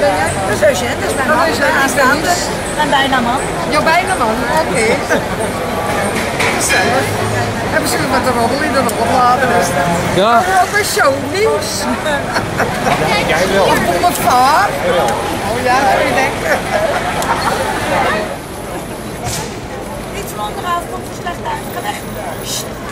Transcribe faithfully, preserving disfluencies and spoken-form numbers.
Dat is Eugène, dat is mijn man. Aanstaande. En bijna man. Jouw bijna man, oké. Gezellig. Hebben ze met de roddel in de roddelladen is dat? Ja. Maar ook weer shownieuws. Jij wel. Of boulevard. Oh ja, dat kun je denken. Iets van onderaf komt er slecht uit. Ga weg.